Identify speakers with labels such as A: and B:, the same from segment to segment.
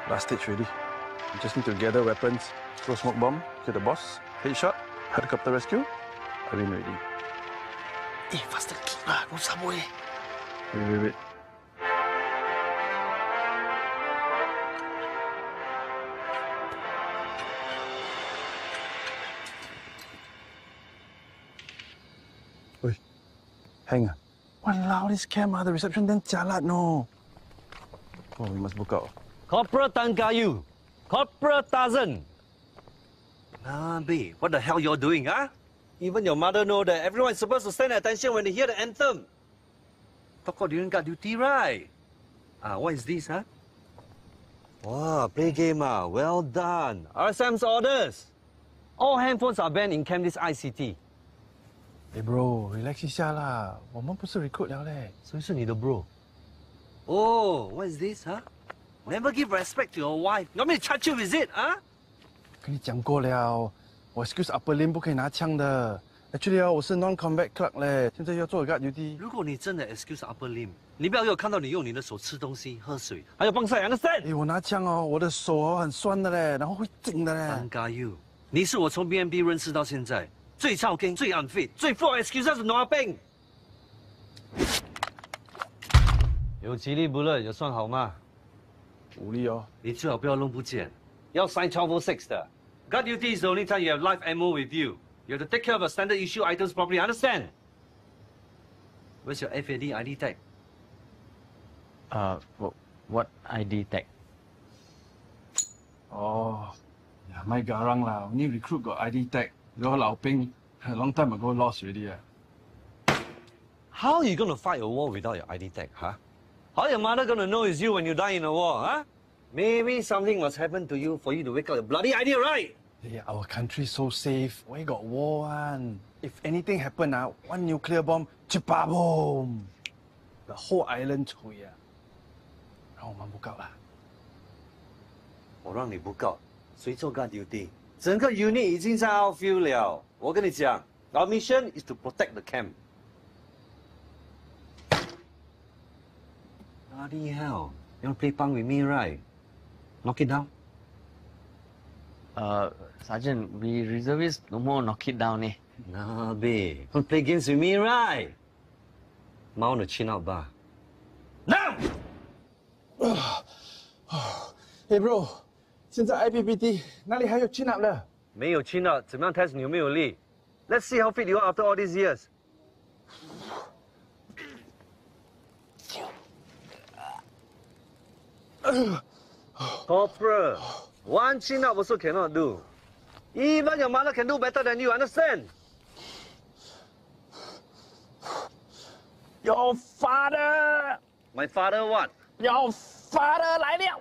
A: Last stage ready. We just need to gather weapons, throw smoke bomb, kill the boss, headshot, helicopter rescue. I win ready.
B: Eh, faster lah, don't sabo eh.
A: Wait. Oi, hang ah. Walao, this camera, the reception then jalat no. Oh, we must book out.
C: Corporal Tangayu. Corporal Tarzan. Nabi, what the hell you're doing, huh? Even your mother know that everyone is supposed to stand at attention when they hear the anthem. Toko didn't got duty, right? What is this, huh? Wow, play game, well done. RSM's orders. All handphones are banned in camp this ICT.
A: Hey bro, relax 一下啦，我们不是 recruit 了嘞。
C: 所以是你的 bro. Oh, what is this, huh? Never give respect to your wife. You want me to charge you with it, huh?
A: 跟你讲过了，我 excuse upper limb 不可以拿枪的。Actually 我是 non-combat clerk 嘞，现在要做 guard duty。
C: 如果你真的 excuse upper limb，你不要给我看到你用你的手吃东西、喝水，还有帮晒，understand？
A: 哎，我拿枪哦，我的手很酸的嘞，然后会紧的嘞。
C: Tangayu，你是我从 BNB 认识到现在最操心、最 unfit、最 full excuses 的老兵。有吉利不乐，有算好吗？
A: 无力哦。
C: 你最好不要弄不见，要 sign 1206的。Guard duty is the only time you have live ammo with you. You have to take care of your standard issue items properly. Understand? Where's your FAD ID tag?
B: What ID tag?
A: Oh, yeah, my garang lah. Only recruit got ID tag. Your Lao Ping, a long time ago lost already.
C: How are you going to fight a war without your ID tag, huh? How are your mother going to know it's you when you die in a war, huh? Maybe something must happen to you for you to wake up your bloody idea, right?
A: Yeah, our country so safe. Why got war one? If anything happen, one nuclear bomb, chipa boom, the whole island 吹啊。让我们不告啦。
C: 我让你不告，谁做 guard duty？ 整个 unit 已经在 outfield 了。我跟你讲 ，our mission is to protect the camp. Bloody hell! You want to play punk with me, right? Knock it down.
B: Sergeant, we reservists no more knock it down eh.
C: Nah, babe. Want to play games with me, right? Mount the chin out bar. Now!
A: Hey bro, 现在 IPPT 哪里还有 chin up 了？
C: 没有 chin up， 怎么样 test 你有没有力 ？Let's see how fit you are after all these years. Corporal, one chin up also cannot do. Even your mother can do better than you, understand?
B: Your father!
C: My father what?
B: Your father 来了！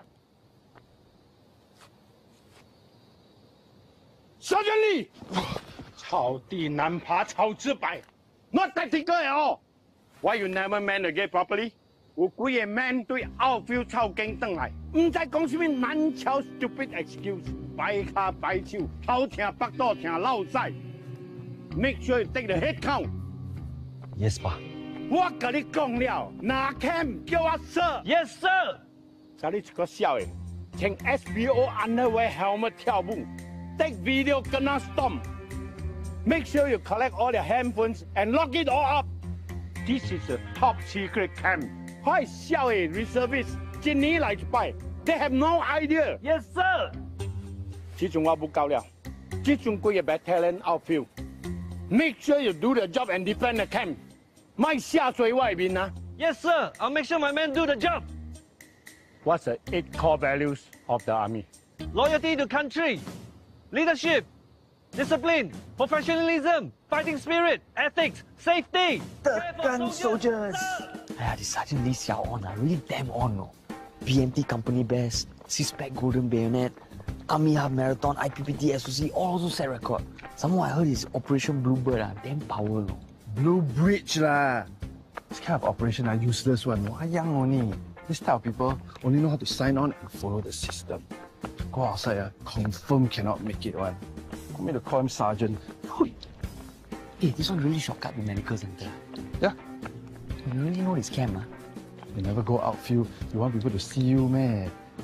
D: 小经理，草地难爬草自白 ，not tactical at all. Why you never man the gate properly? 有幾個 man 對 outfield 抄經登來，唔再講什麼難敲 stupid excuse， 擺卡擺手，頭聽北多聽撈曬。Make sure you take the head count.
C: Yes, 爸。
D: 我跟你講了，拿 cam 叫我 Sir。
C: Yes, sir.
D: 就你一個笑嘅，穿 SBO underwear helmet 跳舞 ，take video 跟他 storm。Make sure you collect all their handphones and lock it all up. This is a top secret camp. 快笑嘅 reservists 一年嚟一擺 ，they have no idea.
C: Yes, sir.
D: 這種我唔夠了，這種幾個 battalion outfield. Make sure you do the job and defend the camp. 咪下水外面啊
C: Yes, sir. I'll make sure my men do the job.
D: What's the 8 core values of the army?
C: Loyalty to country, leadership, discipline, professionalism, fighting spirit, ethics, safety.
B: The gun soldiers. 哎呀，this Sergeant Lee Xiao on really damn on no. BMT company best, CISPAC golden bayonet, Army half marathon, IPPT SOC, all also set record. Some more I heard his Operation Bluebird damn power no.
A: Blue Bridge lah. This kind of operation are useless one. Wayang only. This type of people only know how to sign on and follow the system. Go outside, confirm cannot make it one. Want me to call him Sergeant?
B: Hey, this one really shortcut the medical center.
A: Yeah.
B: You really know this camp,
A: You never go outfield. You want people to see you, man.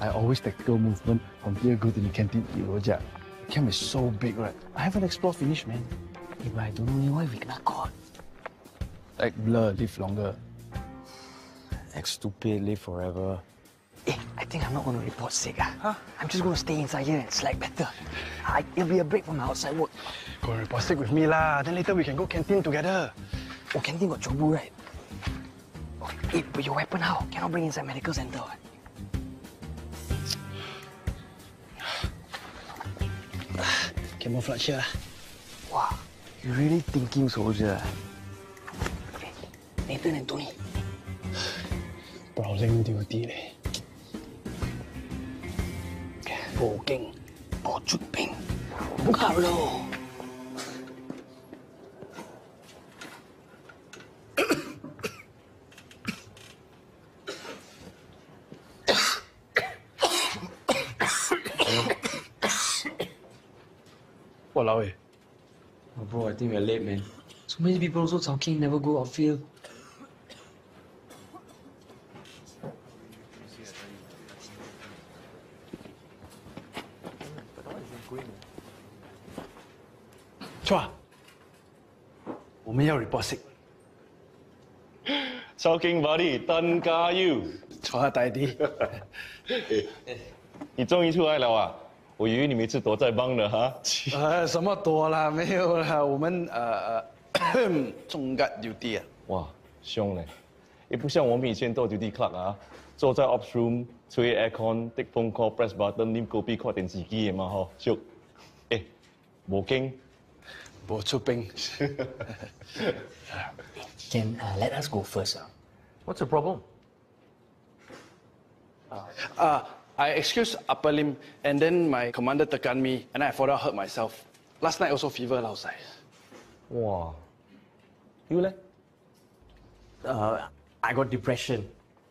A: I always tactical movement from here go to the canteen eat rojak. The camp is so big, right? I haven't explored finish, man.
B: Hey, but I don't know why we cannot caught.
A: Like blur, live longer.
B: Act stupid, live forever. Hey, I think I'm not going to report sick. Huh? I'm just going to stay inside here and slack better. It'll be a break from my outside work.
A: Go report sick with me lah. Then later we can go canteen together.
B: Oh, canteen got chobu, right? Okay. Hey, but your weapon how? Cannot bring inside medical center. What?
A: Camouflage here.
B: Wow, you really thinking, soldier. Okay, Nathan and Tony.
A: Browsing duty leh.
B: 報警，我出兵，唔合咯。
A: Walao eh.
B: Oh, bro, I think we're late, man. So many people also talking, never go outfield.
A: Chua, 我们要 report sick。
E: 超劲 buddy， 登加油！
A: Chua 大弟，
E: 你终于出来了啊！我以为你每次躲在帮的哈。
A: 什么多啦？没有啦，我们中间 duty 啊。
E: 哇，凶嘞！也不像我们以前做 duty clerk 啊，坐在 ops room 吹 aircon、take phone call、press button、啉咖啡、看電視機嘅嘛嗬，熟。誒，冇驚。
A: 我出兵。
B: Can let us go first.
C: What's the problem?
A: I excused upper limb, and then my commander tekan me, and I further hurt myself. Last night also fever outside.
E: 哇，you 咧？
B: I got depression.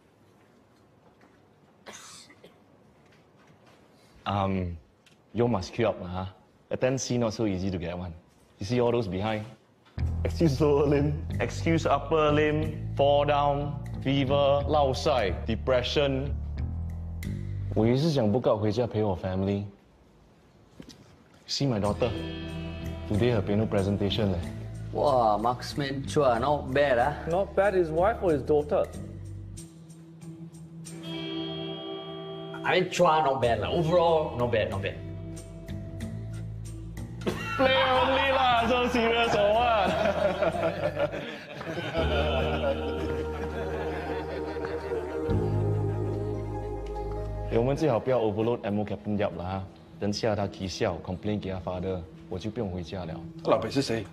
E: You must queue up 啦嚇。Attend not so easy to get one. You see all those behind? Excuse lower limb, excuse upper limb, fall down, fever, 落晒 depression. 我也是想 book out 回家陪我 family. See my daughter. Today her piano presentation 咧。
B: Wow, marksman Chua, not bad, ah.
C: Not bad, his wife or his daughter?
B: I mean, Chua, not bad. Overall, not bad, not bad.
E: Play only 啦 ，so serious or what？ 我们最好不要 overload ammo captain 入啦，等下他啼笑 complain 给他 father， 我就不用回家了。
A: 老北是谁？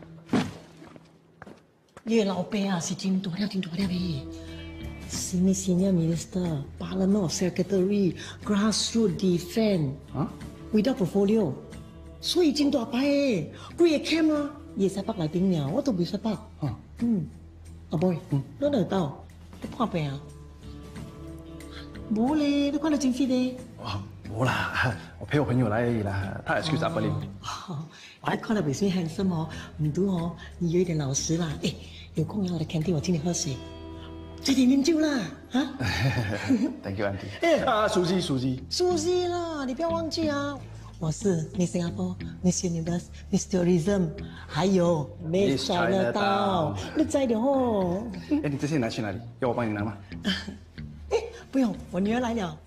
F: 你老爸啊是真大了呗。Senior Minister, Parliament of Secretary, Grassroots Defence, without portfolio. 所以真大牌诶，几个 camp 啊，也使北来顶了，我都未使北。阿 boy， 你哪到？你破病啊？无咧，你看到真 fit 咧。
A: 没啦，我陪我朋友来而已啦，他 excuse upper limb。
F: 我看到北水 handsome 哦，唔多哦，你有一点老实啦。哎，有空要来 canteen， 我请你喝水，这点饮酒啦，啊
A: Thank you, auntie。Suzy
F: 啦，你不要忘记啊。我是 Miss Singapore, Miss Universe, Miss Tourism， 还有 Miss Chinatown， 你知的哦。
A: 哎，你这些拿去哪里？要我帮你拿吗？
F: 哎，不用，我女儿来了。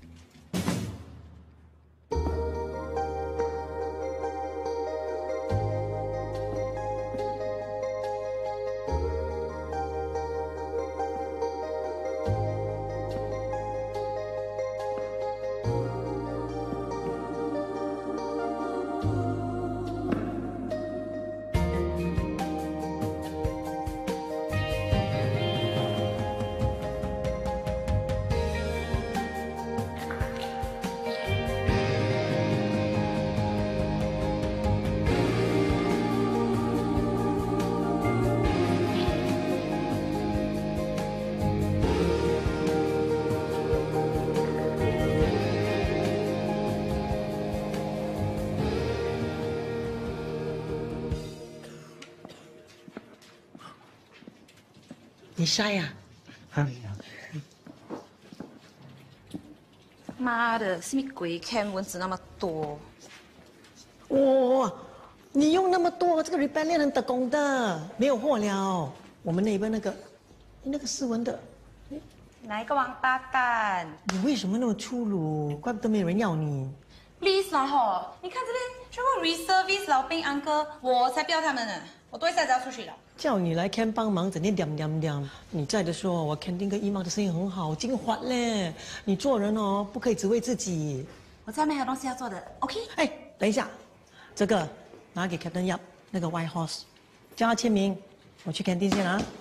F: 你晒呀？
G: 妈的，什么鬼 camp 蚊子那么多？
F: 哇，你用那么多，这个 rebellion 很得功的，没有货了。我们那边那个斯文的，
G: 哪一个王八蛋？
F: 你为什么那么粗鲁？怪不得没人要你。
G: Please 啦吼，你看这边全部 reservice 老兵安哥，我才不要他们呢，我多一下子要出去了。
F: 叫你来 camp 帮忙，整天点。你在的时候，我肯定跟姨妈的生意很好，精华嘞。你做人哦，不可以只为自己。
G: 我这边还有东西要做的 ，OK？
F: 哎，等一下，这个拿给 Captain Yap 那个 White Horse， 叫他签名。我去 canteen 先啊。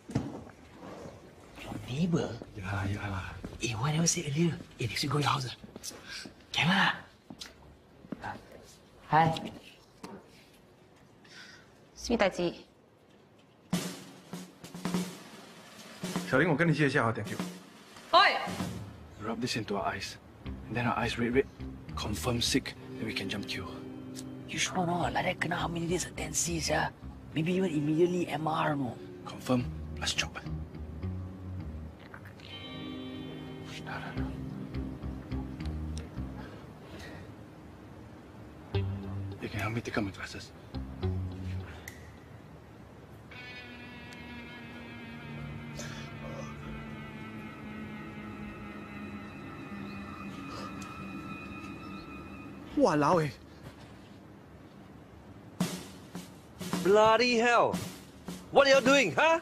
B: Neighbor.
A: Yeah.
B: Hey, why never say earlier? Hey, next week go your house. Come on. Hi.
G: 什么代志？
A: 小林，我跟你借一下啊 ，Thank you.
G: 喂。
A: Rub this into our eyes, and then our eyes red, confirm sick, then we can jump queue.
B: You sure not? Like that kena how many days attendance, yeah? Maybe even immediately MR, no?
A: Confirm plus chop. You can help me take out my glasses. Walao eh.
C: Bloody hell! What are you doing, huh?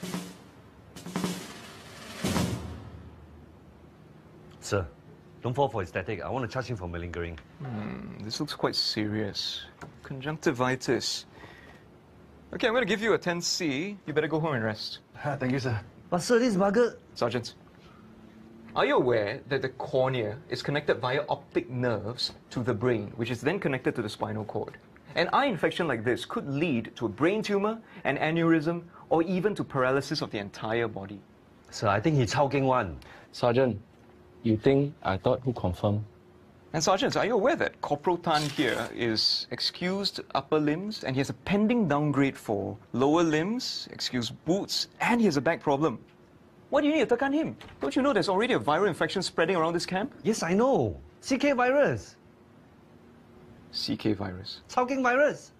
C: Sir, don't fall for his tactic. I want to charge him for malingering.
H: This looks quite serious. Conjunctivitis. Okay, I'm going to give you a 10C. You better go home and rest.
A: Thank you, sir.
C: But sir, this bugger...
H: Sergeant, are you aware that the cornea is connected via optic nerves to the brain, which is then connected to the spinal cord? An eye infection like this could lead to a brain tumor, an aneurysm, or even to paralysis of the entire body.
C: Sir, I think he's choking one.
E: Sergeant, you think I thought who confirmed?
H: And Sergeant, are you aware that Corporal Tan here is excused upper limbs and he has a pending downgrade for lower limbs, excused boots, and he has a back problem? Why do you need to tekan him? Don't you know there's already a viral infection spreading around this camp?
C: Yes, I know. CK virus.
H: CK virus.
C: Choking virus.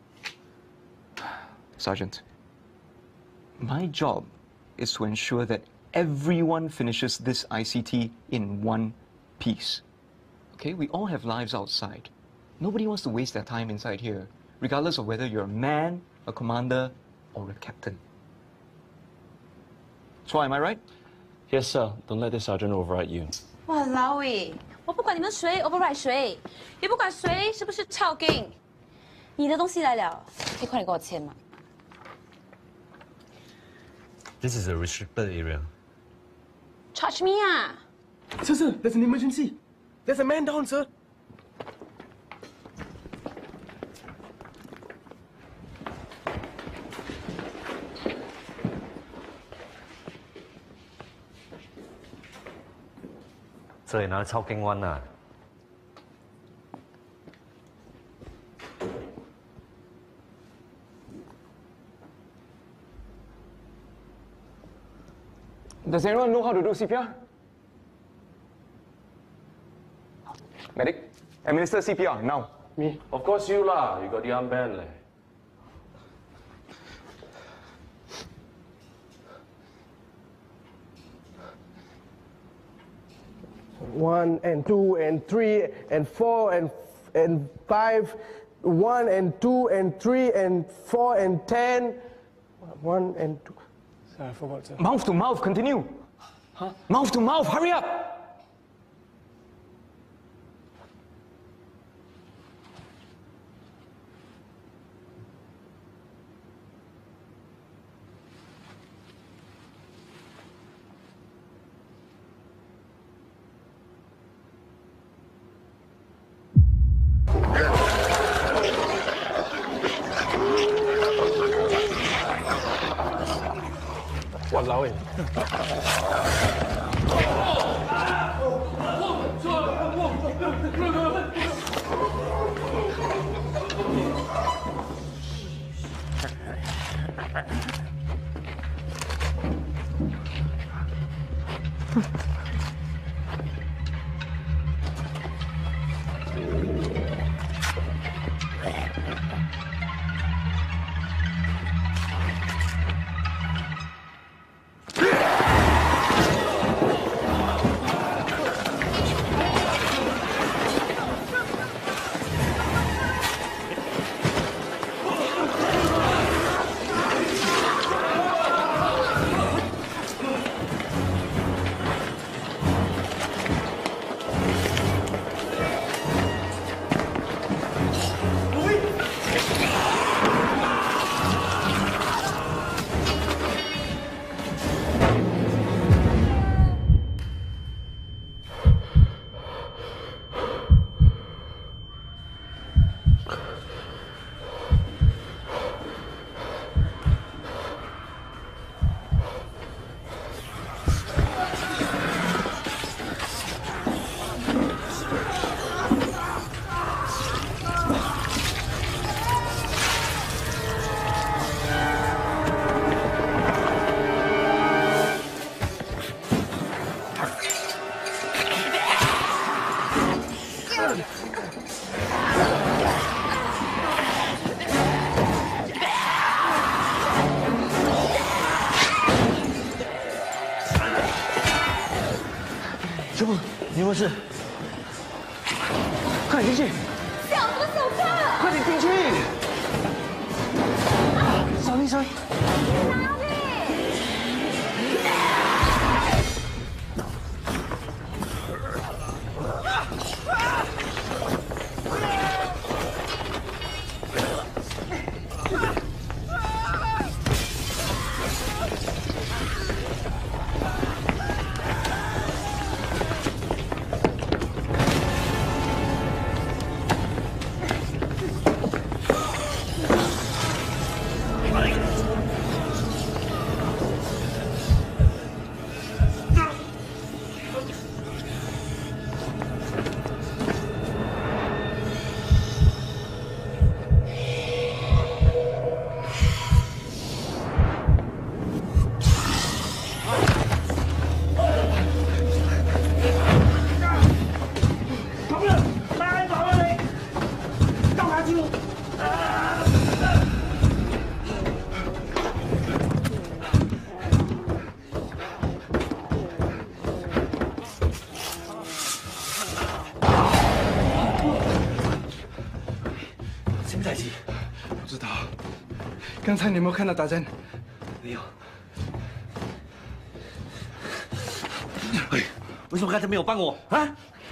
H: Sergeant, my job is to ensure that everyone finishes this ICT in one piece. Okay, we all have lives outside. Nobody wants to waste their time inside here, regardless of whether you're a man, a commander, or a captain. So, am I right?
E: Yes, sir. Don't let the sergeant override you.
G: 哇，老伟，我不管你们谁 override 谁，也不管谁是不是超劲。你的东西来了，可以快点给我签吗？
C: This is a restricted area.
G: Charge me 啊！
A: Sir, there's an emergency. There's a man down, sir.
C: Sir, another choking one.
H: Does anyone know how to do CPR? Medic, administer CPR now.
E: Me? Of course you lah. You got the armband leh.
I: One and two and three and four and five, 1 and 2 and 3 and 4 and 10, 1 and 2. Sorry, I forgot, sir.
H: Mouth to mouth, continue. Huh? Mouth to mouth, hurry up!
I: Walao eh.
B: 师傅，你有没有事？快点进去！
G: 小哥，手杖！
B: 快点进去！sorry。
G: 哪里？
A: 不知道，刚才你有没有看到打针？
C: 没有。哎，为什么刚才没有帮我啊？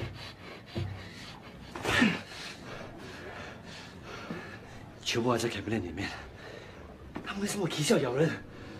C: 全部还在 cabinet 里面，他们为什么啼笑咬人？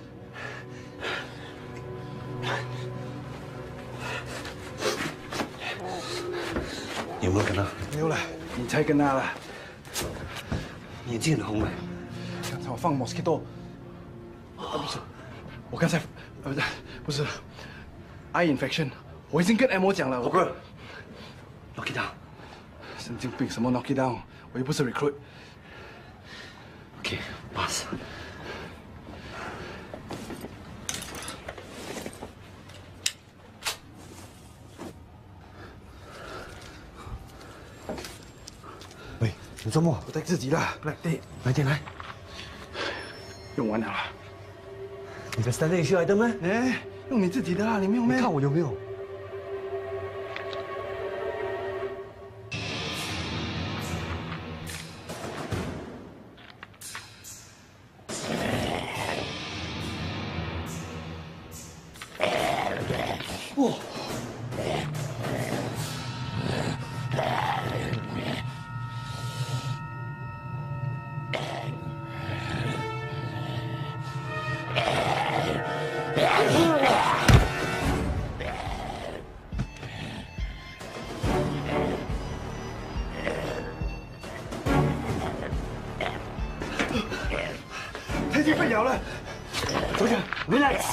C: 你有没有跟他？
A: 没有了，你才跟他了。
C: 眼睛很红了。
A: 刚才我放 mosquito， 不是，我刚才不是 eye infection， 我已经跟 M 讲了。
C: 我不是 ，knock it down。
A: 神经病，什么 knock it down？ 我又不是 recruit。
C: OK， pass。
A: 喂，你周末我带自己的 Black Day，
B: 来点来，
A: 用完了。
B: 你的 standard issue item 吗？
A: 哎，用你自己的啦，你没有咩？
B: 你看我有没有？
C: 哇！
A: 他已经被咬了，走起来 ，relax。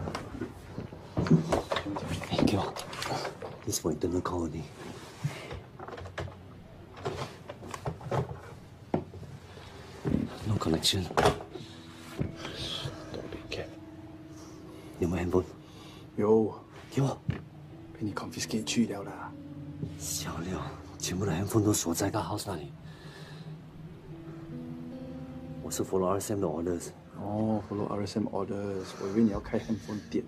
C: 给我 ，this for internal colony。 钱。 有没有 handphone？
A: 有，
C: 给我。
A: 被你 confiscate 去了啦。
C: 小六，全部的 handphone 都锁在个 house 那里。我是 follow RSM 的 orders。
A: 哦 ，follow RSM orders， 我以为你要开 handphone 店。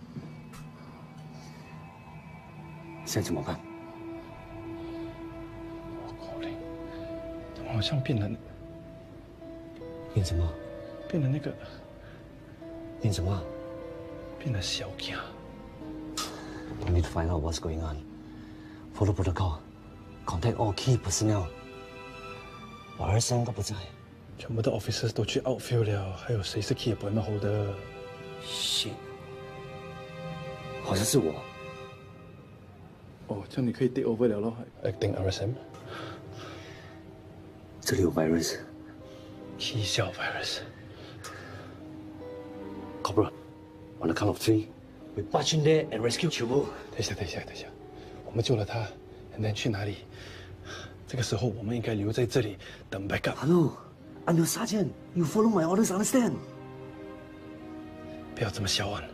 C: 现在怎么办？
A: 我靠嘞，他们好像变成
C: 变什么？
A: 变成那个
C: 变什么？
A: 变得小家。
C: We need to find out what's going on. Follow protocol. Contact all key personnel. 我223都不在。
A: 全部的 officers 都去 outfield 了，还有谁是 key appointment holder？
C: shit， 好像是我。
A: 哦，这样你可以 take over 了咯 ，acting RSM。
C: 这里有 virus。
A: Key cell virus。
C: Corporal, on the count of 3, we march in there and rescue 全部。
A: 等一下，我们救了他 ，and then 去哪里？这个时候我们应该留在这里等 backup。
C: Hello, I'm your sergeant. You follow my orders, understand?
A: 不要这么小啊！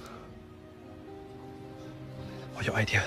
A: 我有 idea。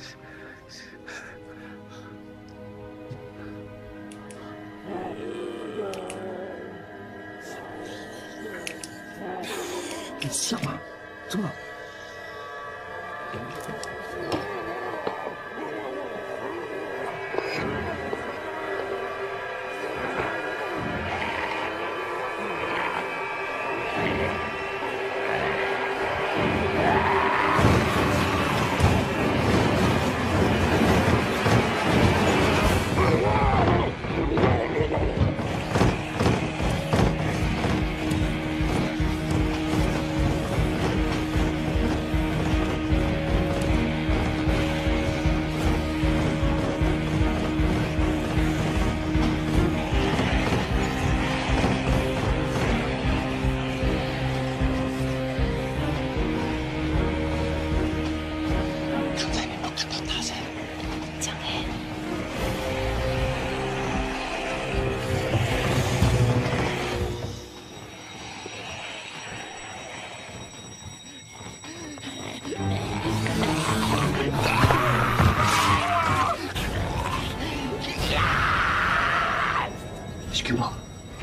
C: 你笑吗？怎么了？HQ 吗？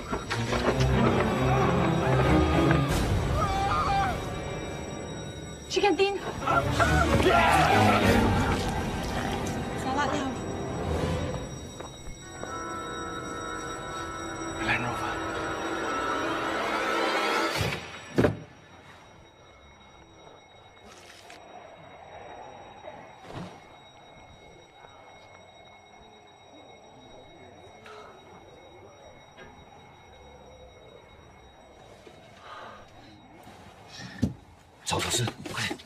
G: 去看丁。小辣椒。
A: Land Rover。
C: 找锁匙，快点！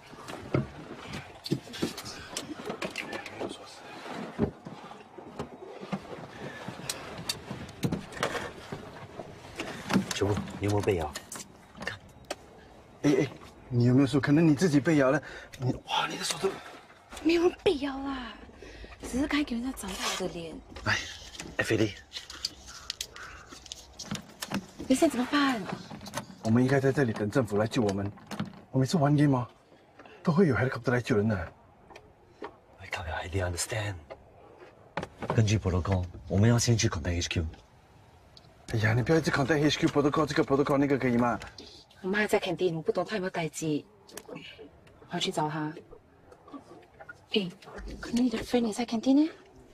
C: 全部，你有没有备啊？看，
A: 哎，你有没有说可能你自己被咬了？哇，你的手都……
G: 没有必要啦，只是该给人家长大的脸。
C: 来 ，FAD。
G: 你现在怎么办？
A: 我们应该在这里等政府来救我们。我每次玩 game 哦，都会有 helicopter 来救人的。
C: I can't idea understand。根据 protocol， 我们要先去 contact HQ。
A: 哎呀，你不要一直 contact HQ protocol 这个 protocol 那个可以吗？
G: 我妈还在肯定，我不懂她有没有待机。我要去找她。哎，可能你的 friend 也在肯定呢。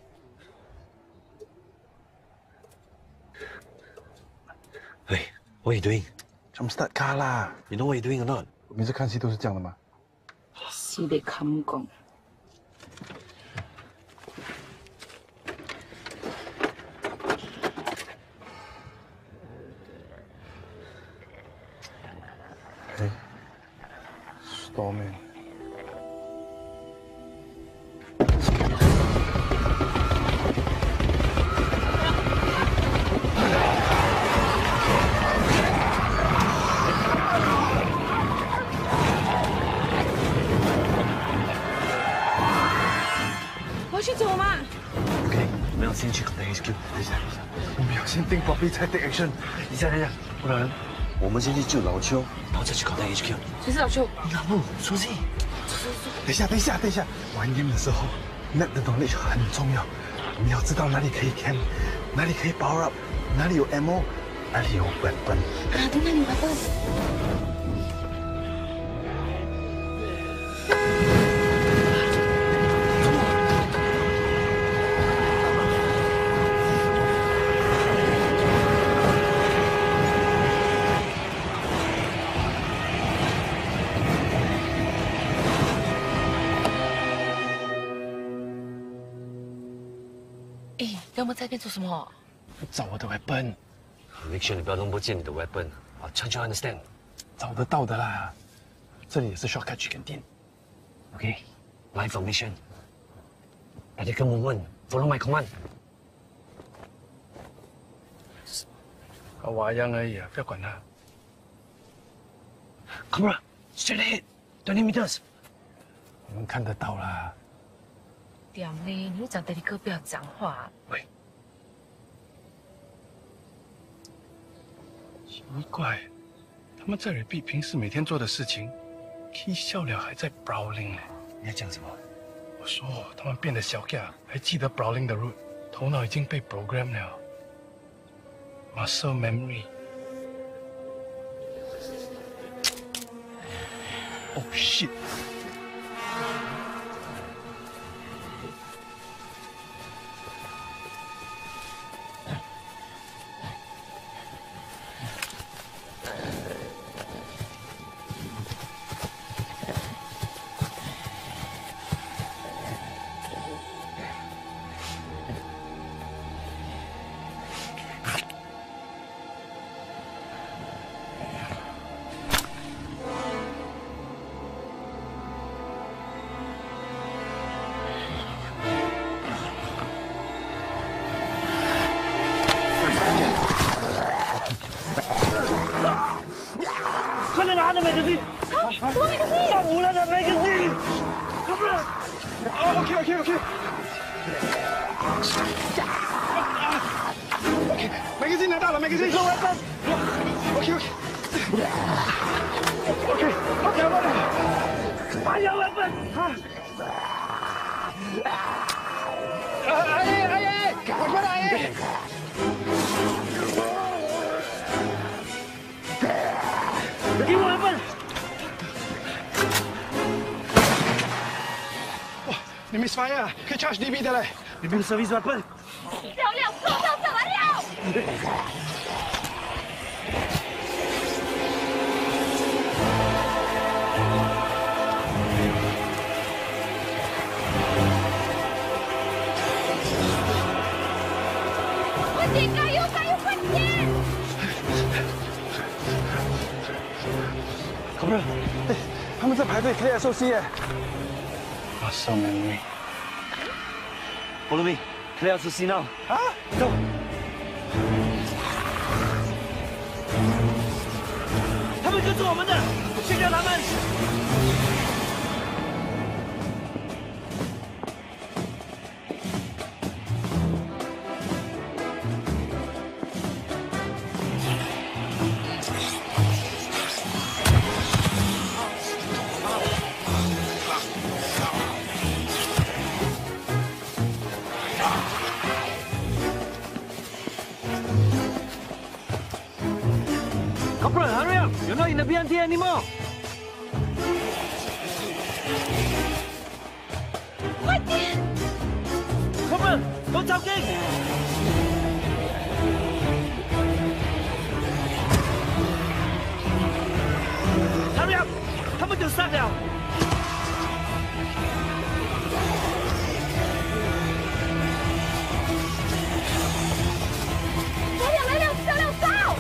C: Hey, what are you doing?
A: Jump start car 啦。
C: You know what you're doing or not?
A: 我每次看戏都是这样的嘛。
G: 是得看讲。
A: 哎 ，Storming。
G: 我要去找我妈。
C: OK。 们要先去 contact HQ。
A: 等一下，我们要先定 properly 才 take action。
C: 等一下，不然我们先去救老邱，然后再去 contact HQ。
G: 谁是老邱？
C: 老布，出息。
A: 等一下，玩 game 的时候 ，net 的 knowledge 很重要。我们要知道哪里可以 camp， 哪里可以 power up， 哪里有 ammo， 哪里有 weapon。
G: 啊，对，那里有 weapon。
J: 要我们在这边做什么？
A: 找我的 weapon。
C: Make sure 你不要弄不见你的 weapon。啊 ，Can't you understand？
A: 找得到的啦，这里也是 shortcut 去垦丁。
C: OK，my information。大家跟我问 ，follow my command。
A: 娃样而已啊，不要管他。
C: Come on，straight ahead，20 meters。
A: 我们看得到啦。
J: 点呢？你讲德里哥不要讲话。
A: 喂，奇怪，他们在 repeat 平时每天做的事情 ，Key 笑了还在 brawling 呢。
C: 你在讲什么？
A: 我说他们变得小架，还记得 brawling 的 route， 头脑已经被 program 了 ，muscle memory。Oh shit！
C: 快点拿着麦克机！什么麦克机？放无人的麦克机！快不然
A: ！OK。麦克机拿到了，麦克机。OK。
C: 快点 weapon！
A: 阿姨，我过来。
C: 给我 weapon！
A: 哇，你 misfire 可以 charge DB 的嘞。
C: 你没有 service weapon？
G: 漂亮，做到怎么了？快点，加油，快点！
A: 可不是，他们在排队 clear SOC 耶。Muscle memory。
C: Follow me， clear SOC now。
A: 啊，走。
C: 他们跟着我们的，去掉他们。Corporal, hurry up! You're not in the BNT anymore.
G: 快点
C: Corporal, don't talk in. Hurry up! 他们就上了。
G: 来了，小六走！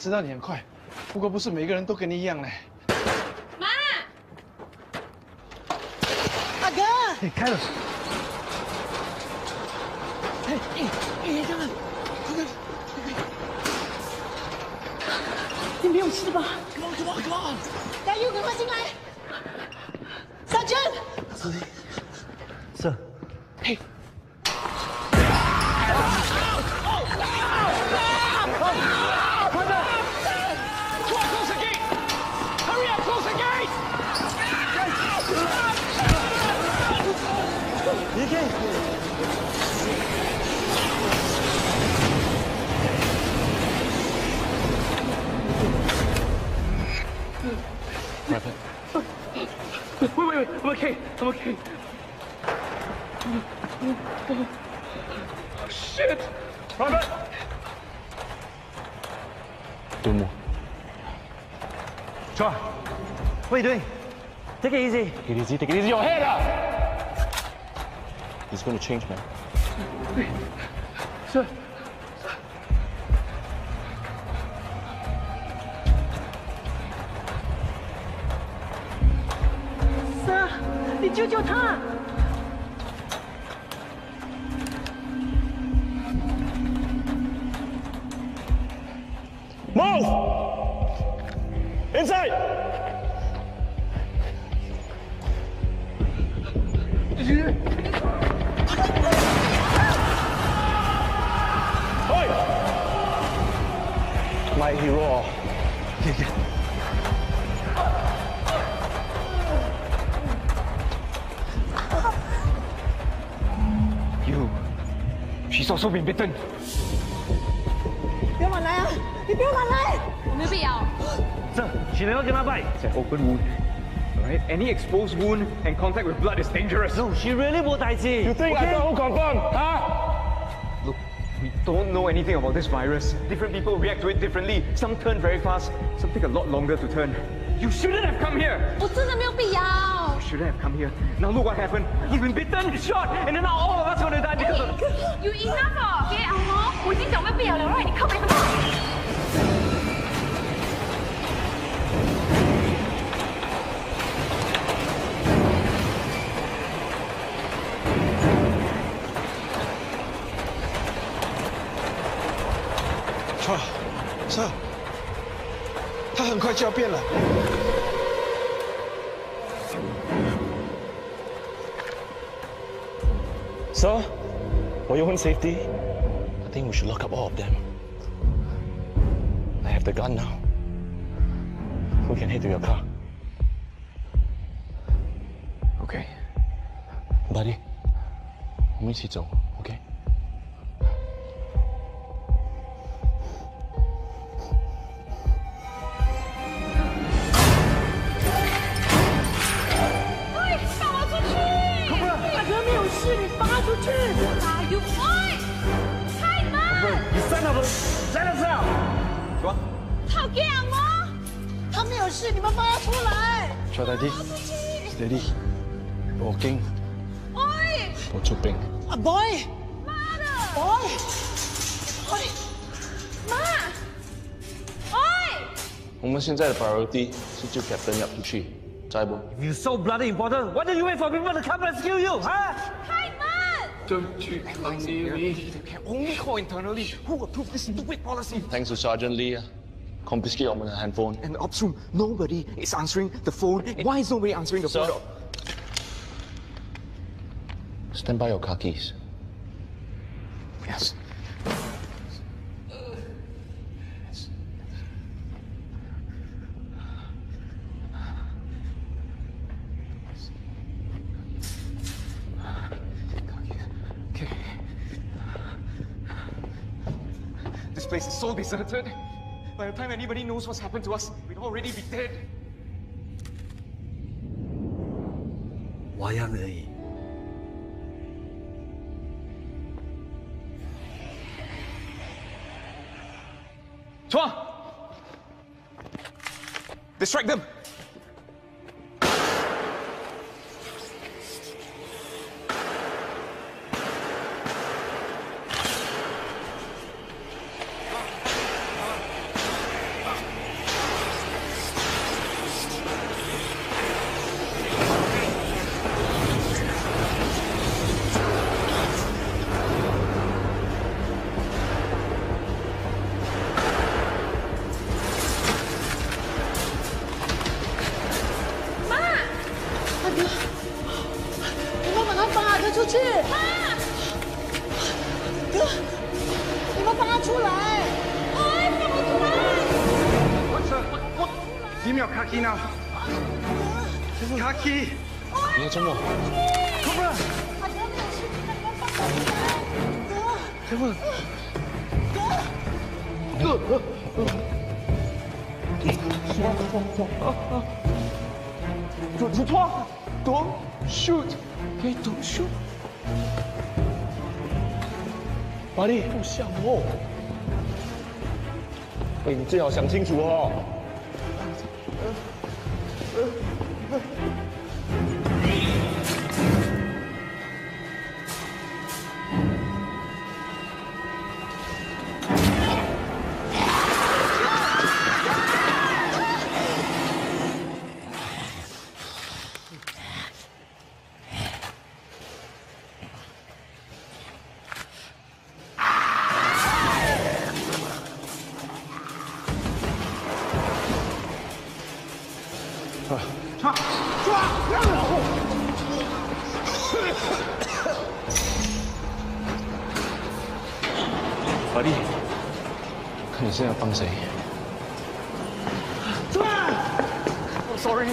A: 知道你很快，不过不是每个人都跟你一样嘞。
G: 妈，
F: 阿哥，
A: 哎，开了。
F: 哎，这个，你没有事吧 ？Come on！ 大佑，赶快进来。Sergeant。
C: 是。
F: 嘿。
I: Wait, I'm okay. Oh, shit! Robert!
E: Don't move.
C: Chua, what are you doing? Take it easy.
E: Take it easy, take it easy. Your head up! He's going to change, man.
I: Sir.
F: Sir，你救救他！
E: Move! Inside! Oi! My hero.
H: She's also been bitten.
F: 不要乱来啊！你不要乱来！
G: 我没有必要。
C: 这，请能够跟他拜。
H: It's an open wound. Alright? Any exposed wound and contact with blood is dangerous.
C: No, she really 冇大事。
E: You think I thought who confirm? Huh?
H: Look, we don't know anything about this virus. Different people react to it differently. Some turn very fast, some take a lot longer to turn. You shouldn't have come here.
G: 我真的没有必要。
H: You shouldn't have come here. Now look what happened. You've been bitten, shot, and then now all of us are gonna die because of...
G: You enough 了，别熬了，我已经讲没有必要了，让你靠背什么？
A: Sir，他很快就要变了。
E: Sir, for your own safety, I think we should lock up all of them. I have the gun now. We can head to your car.
H: Okay.
E: Buddy, 我们一起走 ，OK？
G: You boy！ 开门！
C: You son of a... Let us out！
H: 什么？
G: 好惊哦！
F: 他没有事，你们放他出来！
A: 小弟弟 ，steady，我驚，
G: 喂！
E: 我出兵。
F: 啊 ，boy，
G: 妈的！
F: boy，
G: 妈！喂！
E: 我们现在的 priority 是救 Captain 入去，再不
C: If you so bloody important, why don't you wait for people to come rescue you, huh?
G: 开门！
H: Don't you come near me. They can only call internally. Who approved this stupid policy?
E: Thanks to Sergeant Lee, confiscate 我们的 handphone.
H: And the ops room, nobody is answering the phone. Why is nobody answering the phone?
E: Sir. Stand by your car keys.
H: Yes. Okay. This place is so deserted. By the time anybody knows what's happened to us, we'd already be dead.
C: 我让而已。
H: Chua! Distract them!
F: 你们把他拔出去！哥，你们帮他出来！哎，放我出来！
D: 我，Give me your khaki now. Khaki.
E: 你要怎么？
D: come on.
I: 左错 ，Don't shoot， 可以 Don't shoot。
E: 巴力，不像我。哎，你最好想清楚哦。 巴力，看你现在帮谁？Sorry。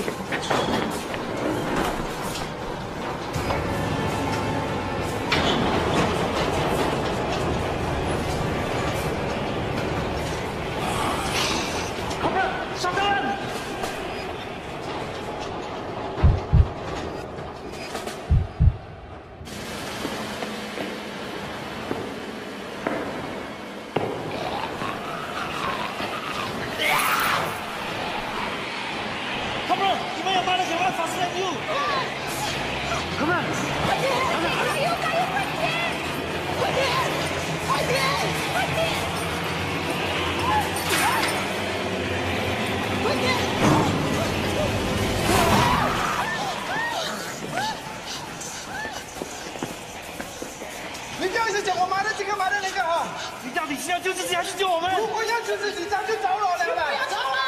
I: 你不要一直讲我妈的这个妈的那个啊！
B: 你到底是要救自己还是救我们？
I: 如果要救自己，早就找我了。不要吵了！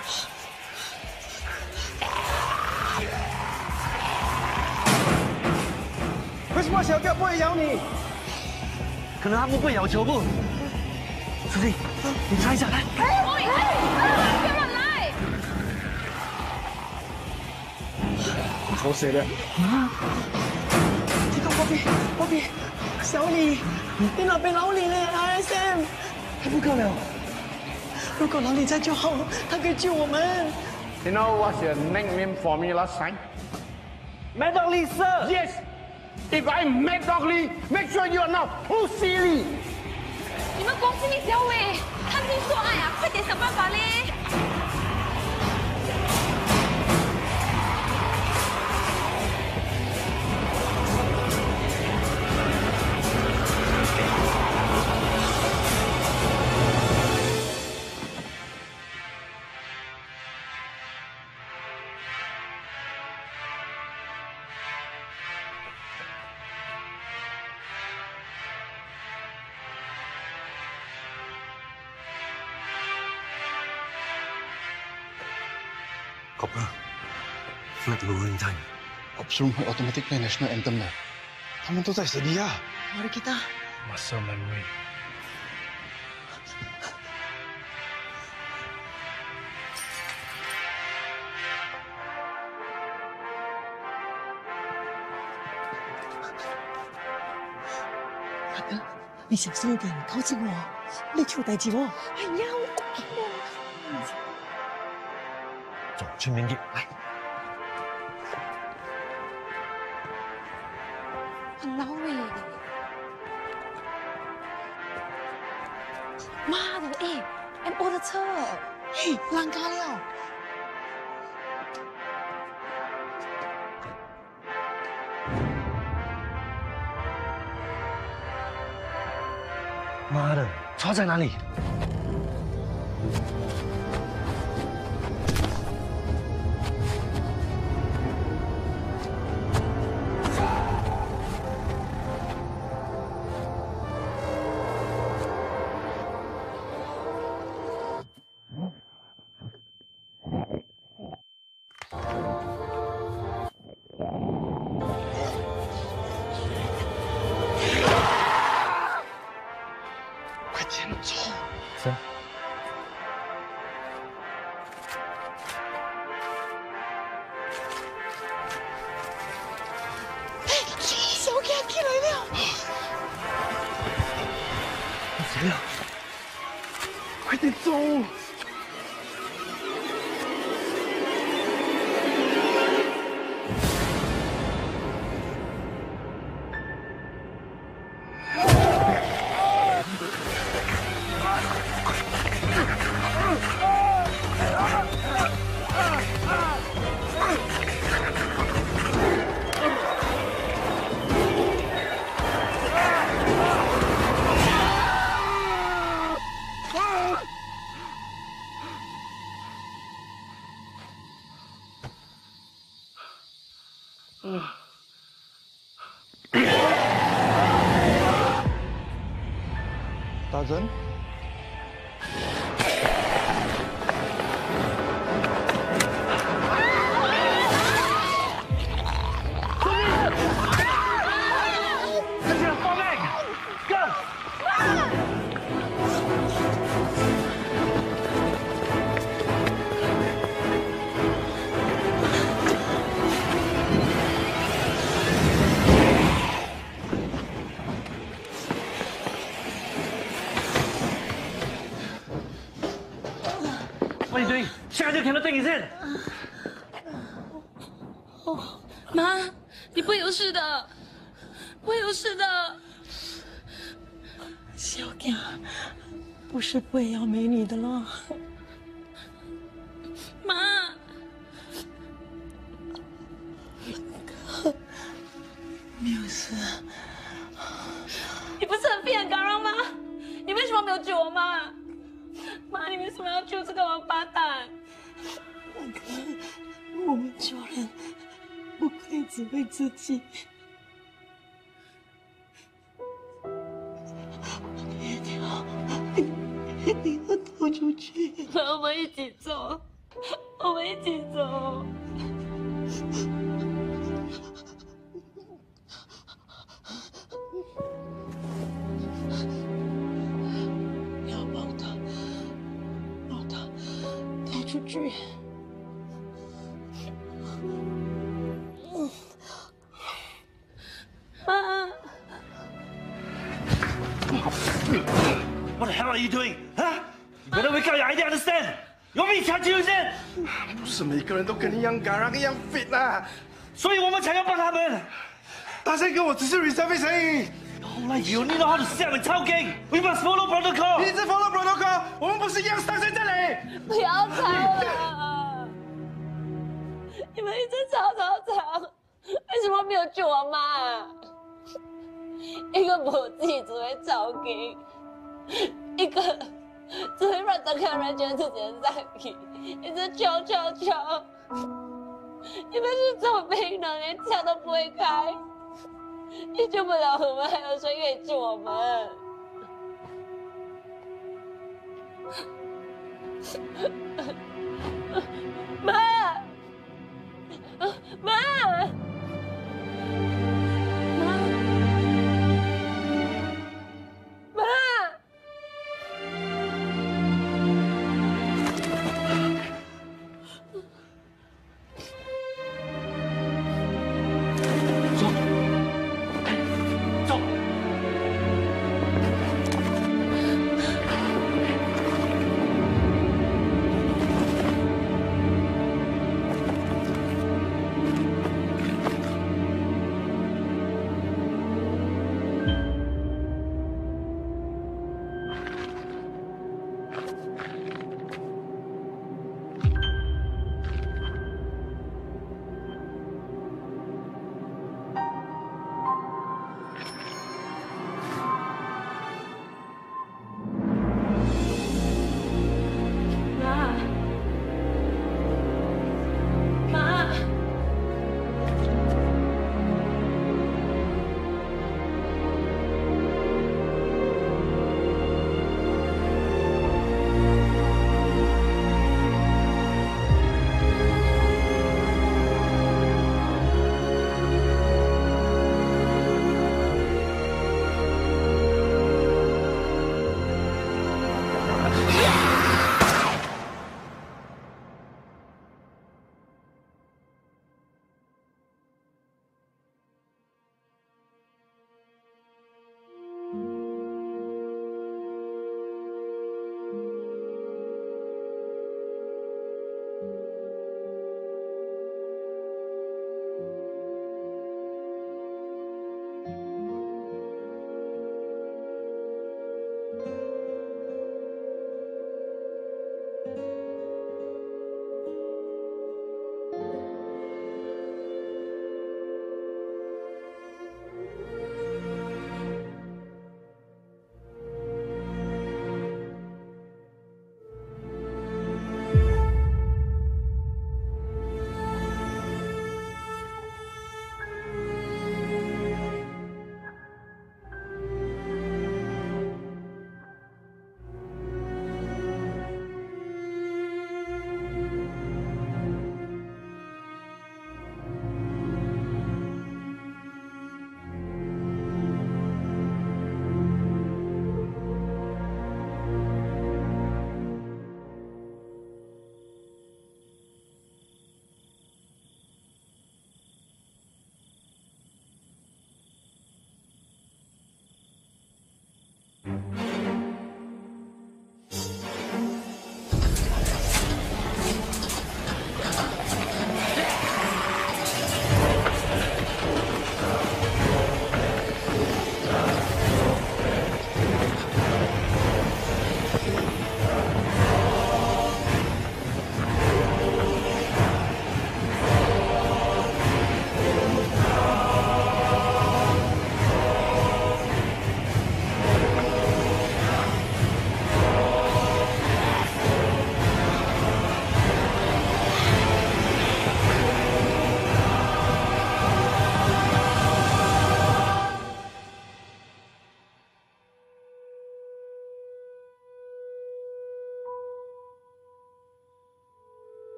I: 为什么小狗不会咬你？
B: 可能他们会咬球不？书记，你猜一下，来。
G: 哎，不要乱来！
I: 抽谁的？啊！这个波比，小李，你那边老李呢 ？RSM， 还不够了。如果老李在就好，他可以救我们。
D: You know what's your nickname for me last time?
B: Mad Dog Lee, sir.
D: Yes. If I'm Mad Dog Lee, make sure you are not Pussy Lee.
G: 你们公司你小伟，看病做爱啊，快点想办法嘞！
C: Copper, flight lowering time.
A: Ops room 会 automatic play national anthem 的，他们都在这里啊。
F: Mari kita.
A: Muscle memory。
F: 大哥，你小心一点，靠近我，你出代志哦。哎呀，
B: 走，去面店来。
G: 很老哎！妈的，哎，MO 的车，
F: 嘿，烂咖了。
B: 妈的，车在哪里？
F: 进来了！
A: 谁呀？快点走！
I: 大真，
C: What are you doing? Check out your camera thing, is it?
J: 哦，妈，你不会有事的，不会有事的。
F: 小健，不是不会要没你的了。
J: 妈，
F: 没有事。
J: 你不是很骗刚刚吗？你为什么没有救我妈？妈，你为什么要救这个王八蛋？
F: 我们救人不可以只为自己。你要逃出去。
J: 我们一起走，我们一起走。
F: 你要帮他，帮他逃出去。
J: 妈。
C: What the hell are you doing? Huh? You better wake up your idea, understand? You want me to charge you, is it?
A: 不是每个人都跟你一样garang一样 fit 啦，
C: 所以我们才要帮他们。
A: 大仙哥，我只是 reservist 而已。
C: Life, you only know how to sell and talking. We must follow protocol.
A: 你一直 follow protocol，我们不是一样上在这里。
J: 不要吵了！你们一直吵，为什么没有救我妈？一个母鸡只会吵给，一个只会让等客人觉得自己很在意，一直敲。你们是做兵的，连枪都不会开，你救不了我们，还有谁可以救我们？妈！
C: What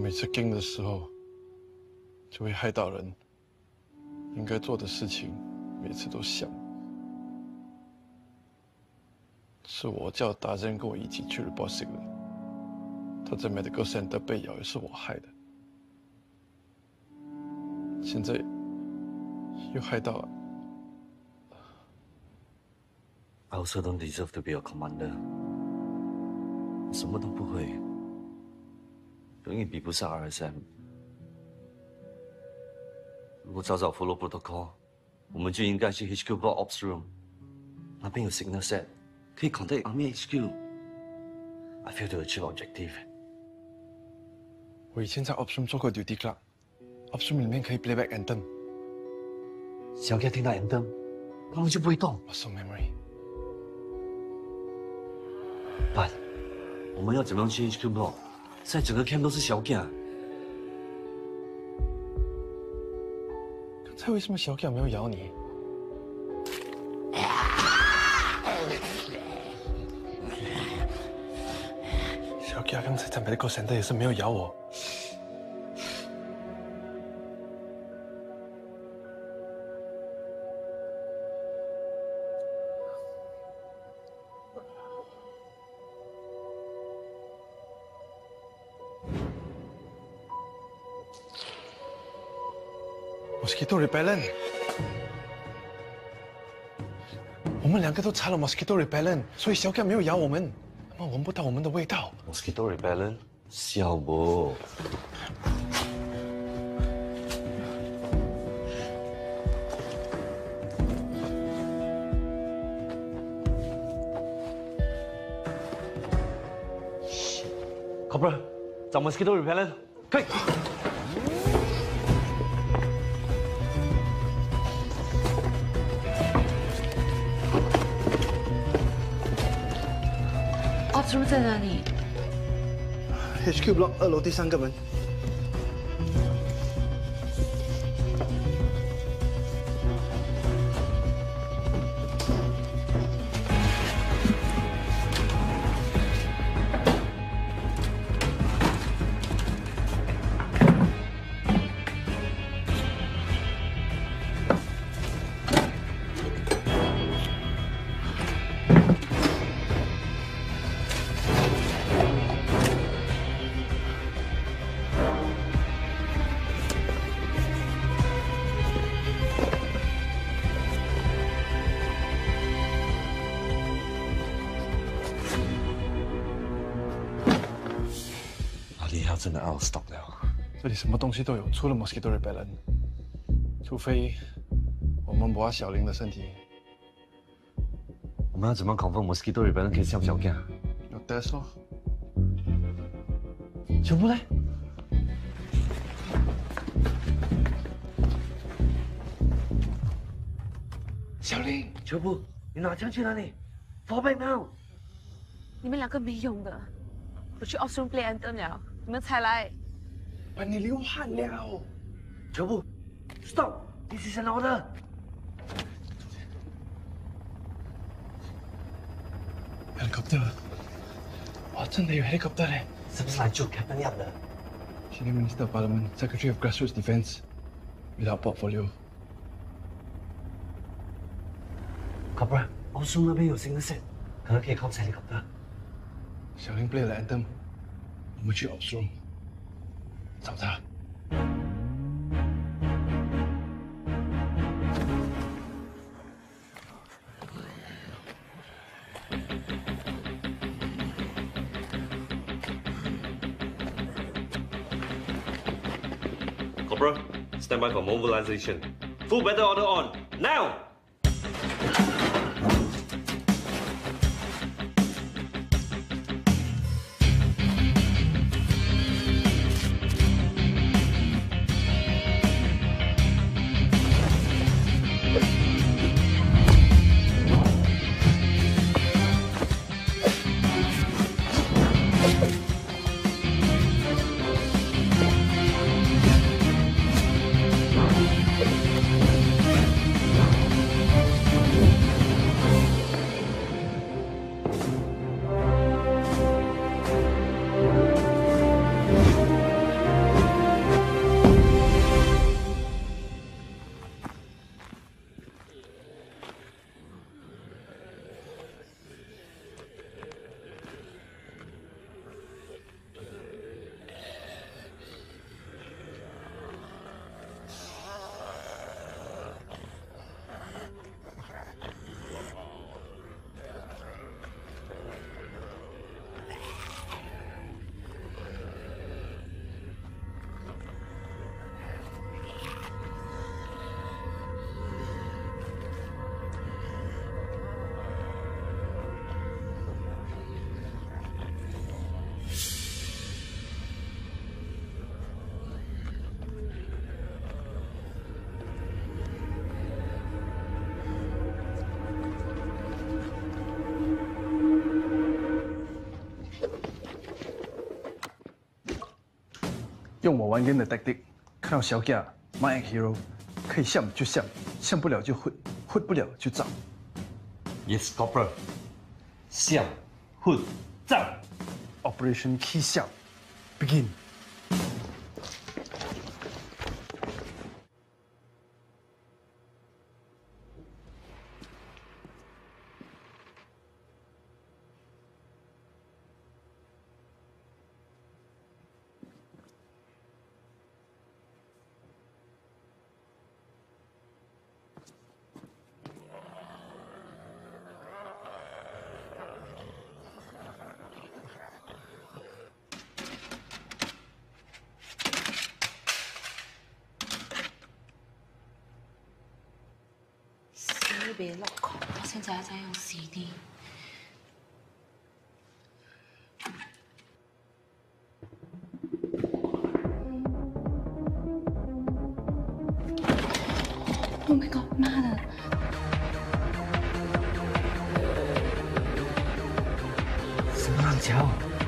A: 每次跟的时候，就会害到人。应该做的事情，每次都想。是我叫达人跟我一起去 reporting 的。他在 medical center 被咬也是我害的。现在又害到了。
C: I also don't deserve to be a commander。我什么都不会，永远比不上 RSM。如果早早 follow protocol， 我们就应该去 HQ block ops room， 那边有 signal set， 可以 contact Army HQ。I failed to achieve objective。
A: 我以前在 ops room 做过 duty clerk，ops room 里面可以 playback anthem。
C: 小哥听到 anthem， 他们就不会动。
A: muscle memory。
C: But 我们要怎么样去 HQ block？ 现在整个 camp 都是小哥。
A: 刚才为什么小哥没有咬你？小哥刚才在 medical center 也是没有咬我。mosquito repellent， 我们两个都擦了 mosquito repellent， 所以小狗没有咬我们，他们闻不到我们的味道。
C: mosquito repellent， 笑不？Corporal， 找 mosquito repellent， 快！
G: ops room 在哪里
A: ？HQ block 2楼第3个门。
C: 真的 out of stock 了。
A: 这里什么东西都有，除了 mosquito repellent， 除非我们摸小林的身体。
C: 我们要怎么 confirm mosquito repellent 可以消小狗？
A: 有 test 咯。
C: 全部嘞？
A: 小林，
C: 全部，你拿枪去哪里 ？Fall back now！
G: 你们两个没用的，我去 ops room play anthem 了。你们才来，
A: 把你流汗了。
C: 全部 ，stop！This is an order。
A: helicopter， 哇，真的有 helicopter 嘞！
C: 是不是来救 Captain Yap 的
A: Senior Minister of Parliament, Secretary of Grassroots Defence, without portfolio.
C: Corporal， 奥松那边有新的线，可能可以靠 helicopter。
A: 小林 play 了 anthem。我们去 ops room 找他。
C: Corporal, stand by for mobilization. Full battle order on now.
A: 用我玩 game 的 tactic， 看到小家 my hero， 可以像就像，像不了就混，混不了就造。
C: Yes, Corporal. 像混造
A: Operation Key 笑 begin。
G: 别落空，我现在还在用 CD。Oh my god， 妈的！
B: 什么浪潮？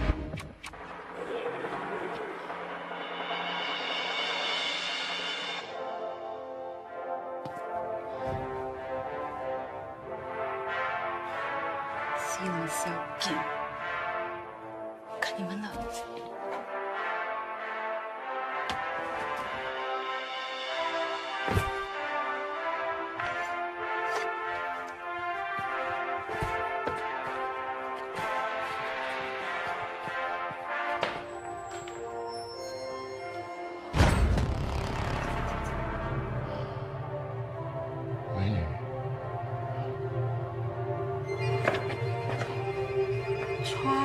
G: 西南小品，看你们了。
E: 美女。
G: 刷。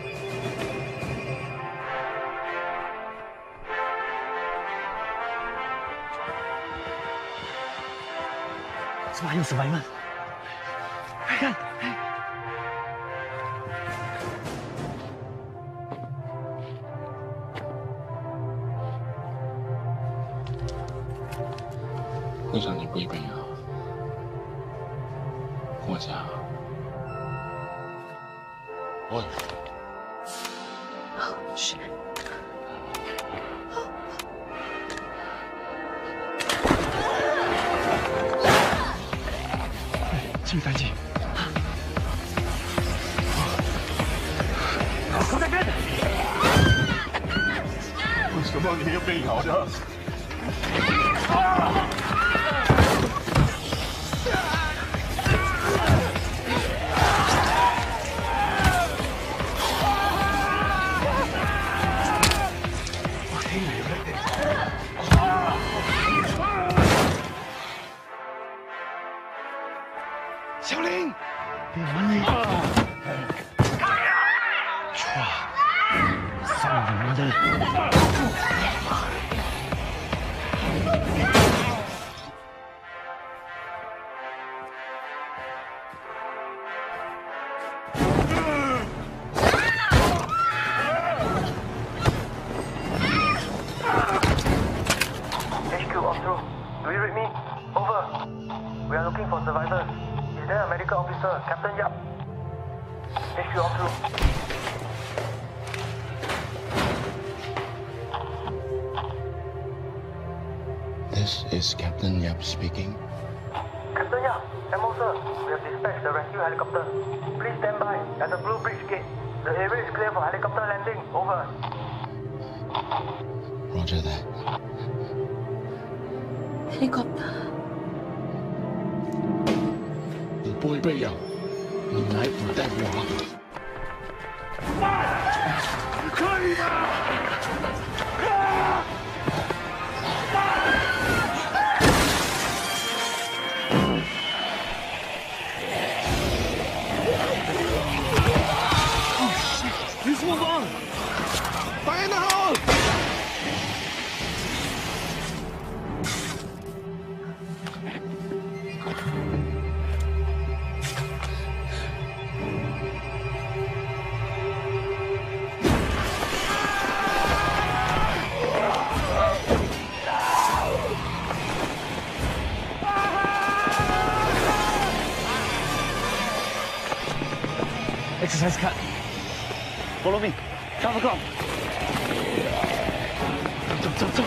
B: 怎么还有survivor？看，
E: 会长，你背背啊，跟我讲。喂。
G: 是。
A: 注意带劲！
D: 我在跟。为什么你要被咬的？
A: 小林，别玩你！唰，操你妈的！
I: HQ off through. Do you read me? Over. We are looking for survivors. Is there a medical officer, Captain Yap? HQ off through.
E: This is Captain Yap speaking.
I: Captain Yap, MO sir, we have dispatched the rescue helicopter. Please stand by at the Blue Bridge gate. The area is clear for helicopter landing. Over.
E: Roger that.
G: Helicopter.
E: 你不会被咬，你来等待我。
D: 可以吗？
A: Please move on! Fire in the hole! Exercise cut. Follow me. Cover come. 走走，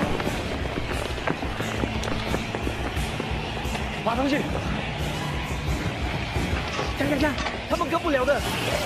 A: 爬上去。看，他们跟不了的。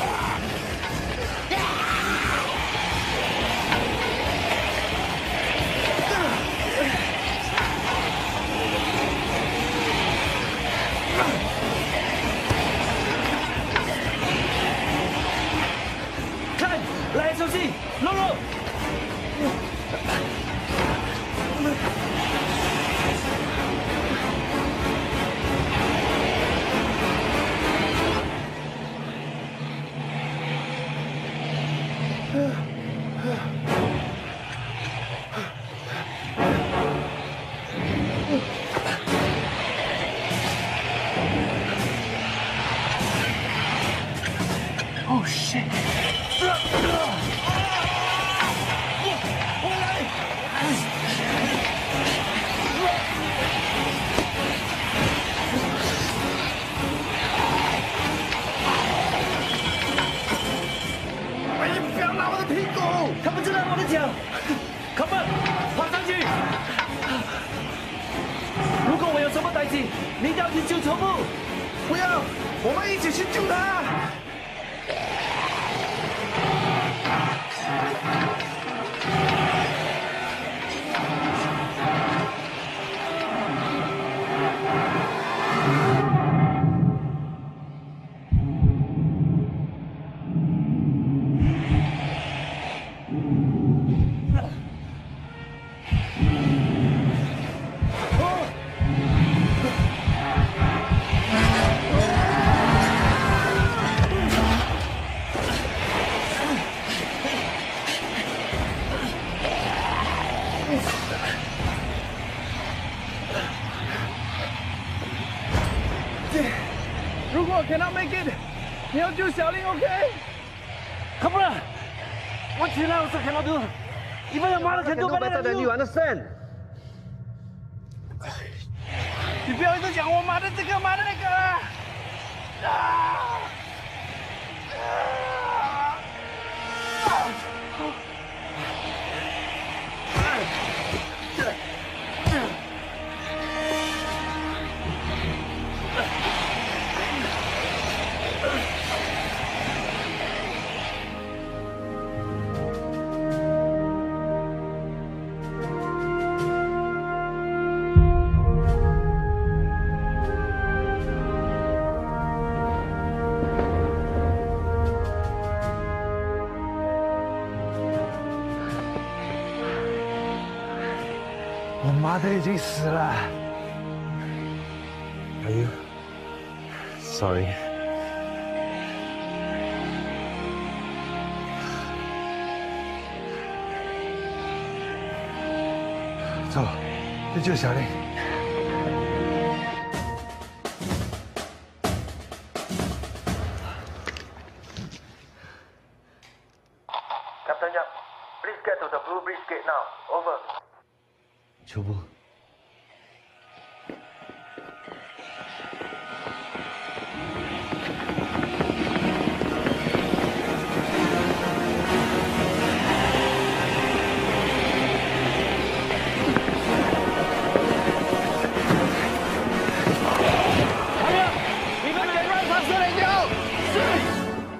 A: 看，来，休息，露露。Oh shit！ 喂，不要拉我的屁股！他们正拉我的脚。Come on， 爬上去！如果我有什么担心，你一定要去救头部。不要，我们一起去救他。如果 cannot make it， 你要救小玲 ，OK？Come on， 我起来我是 cannot do， even your mother can do better than you understand？ 你不要一直讲我妈的这个妈的那个啊！我妈的已经死了。Are you sorry？ 走，去救小玲。
K: Captain Young, please get to the Blue Bridge gate now. Over.
A: 秋波，
K: 朋友，你们给乱跑射雷鸟！是。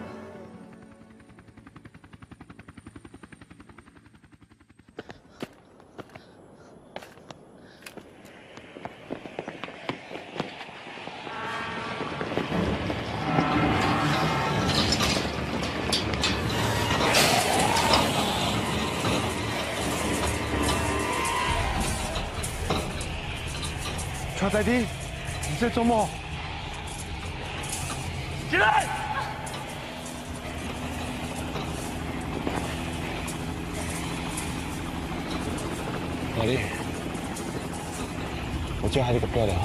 A: 川仔啲，你在做梦？
K: 起来！
A: 老弟，我救下你个哥了。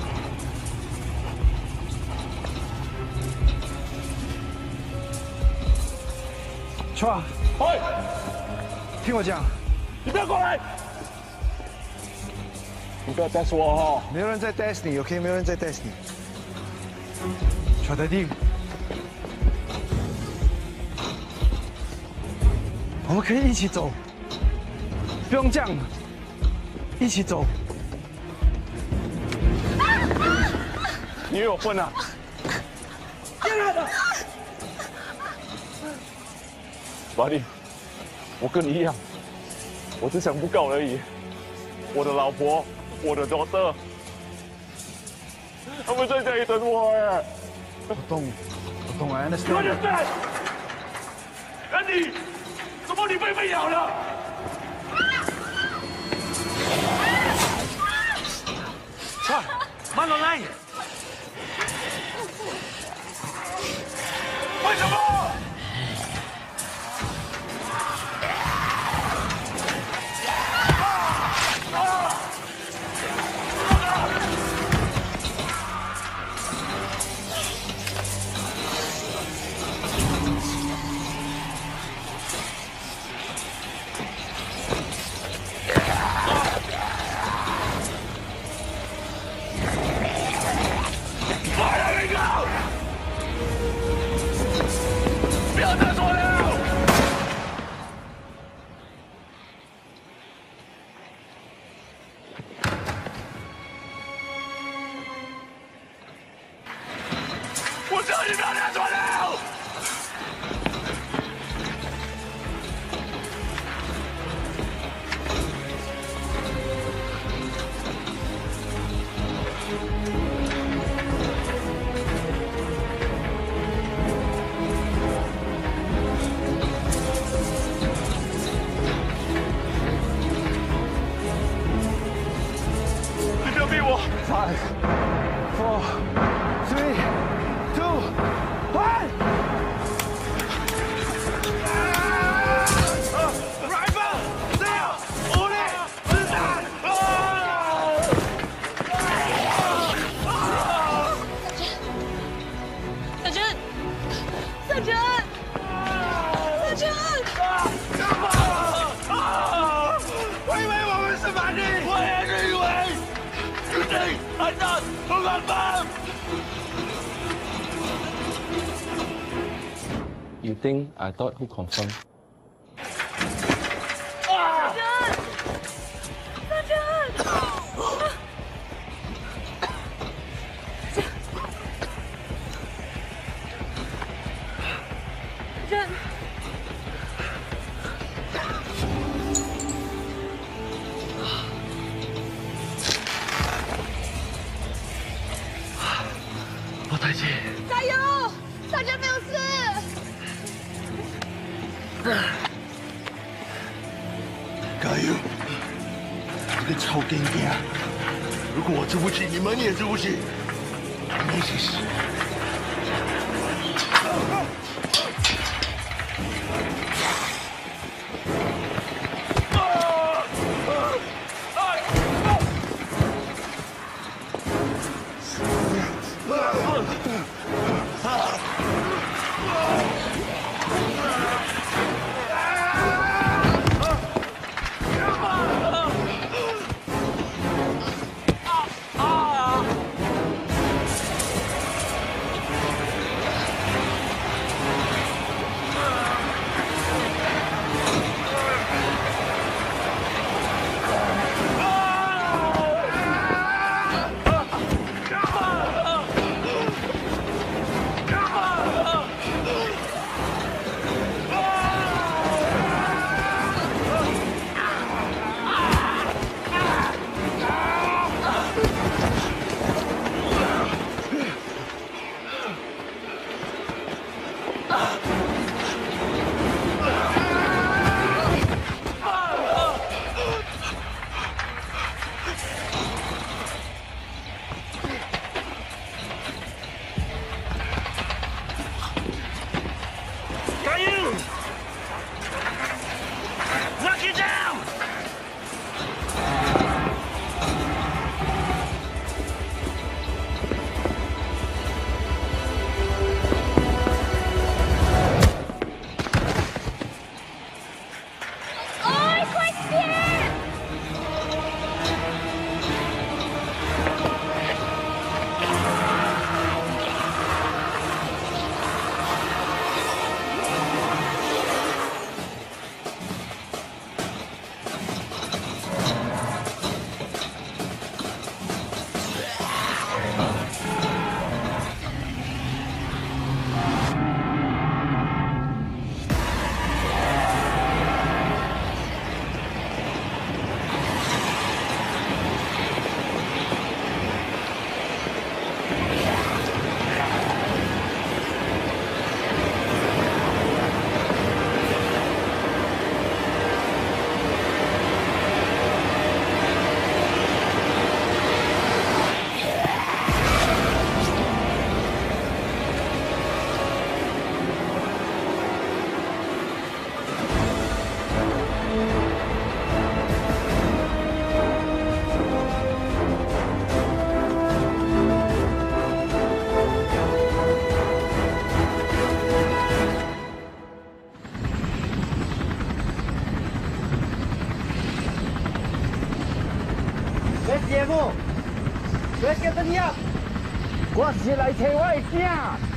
A: 川，
K: 喂，
A: 听我讲，
K: 你不要过来！你不要 test 我哦！
A: 没有人在 test 你 ，OK？ 没有人在 test 你。川仔啲，我们可以一起走，不用这样。 一起走。
E: 你以为我笨啊？
A: 进来的。
E: Buddy，我跟你一样，我只想不告而已。我的老婆，我的 daughter， 他们在家里等我哎。
A: 我懂，I understand。
E: Andy， 怎么你被咬了？
C: 快，慢落来！
E: 为什么？我叫你不要拿出来！你不要逼我
A: ！5, 4, 3, 2, 1。
E: Rifle， 这样，武力，子弹！
J: 小珍，小珍，小珍！
E: 干嘛？我以为我们是反敌，我也是以为。You think I thought who got bomb?
L: You think I thought who confirmed?
J: 小珍，小珍。
A: 我太近。
J: 加油，小珍没有事。
A: 加油！这个臭干爹，如果我吃不起，你们也吃不起。我们一起死。
I: 节目，别跟着你啊！我是来找我的囝。